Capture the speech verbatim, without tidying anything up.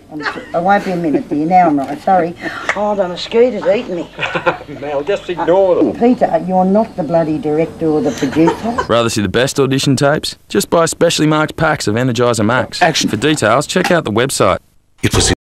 I'm, I won't be a minute, dear. Now I'm right. Sorry. Hold on, a mosquito's eating me. Mel, just ignore them. Peter, you're not the bloody director or the producer. Rather see the best audition tapes? Just buy specially marked packs of Energizer Max. Action. For details, check out the website. It was